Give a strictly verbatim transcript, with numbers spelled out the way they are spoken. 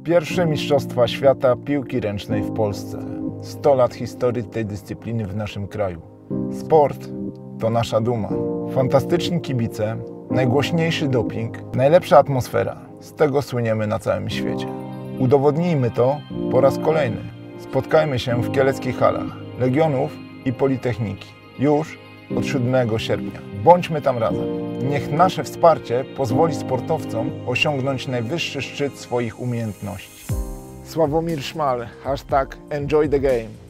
Pierwsze Mistrzostwa Świata Piłki Ręcznej w Polsce. sto lat historii tej dyscypliny w naszym kraju. Sport to nasza duma. Fantastyczni kibice, najgłośniejszy doping, najlepsza atmosfera. Z tego słyniemy na całym świecie. Udowodnijmy to po raz kolejny. Spotkajmy się w kieleckich halach Legionów i Politechniki. Już od siódmego sierpnia. Bądźmy tam razem. Niech nasze wsparcie pozwoli sportowcom osiągnąć najwyższy szczyt swoich umiejętności. Sławomir Szmal, hashtag Enjoy the Game.